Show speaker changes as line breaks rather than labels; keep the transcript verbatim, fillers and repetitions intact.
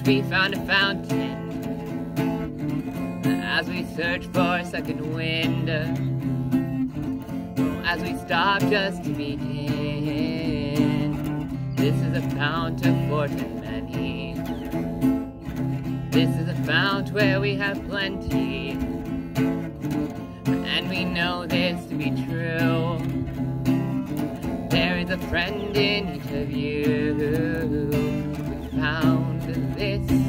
we found a fountain, as we search for a second wind, as we stop just to begin. This is a fount of forth and many. This is a fount where we have plenty, and we know this to be true. There is a friend in each of you. We found this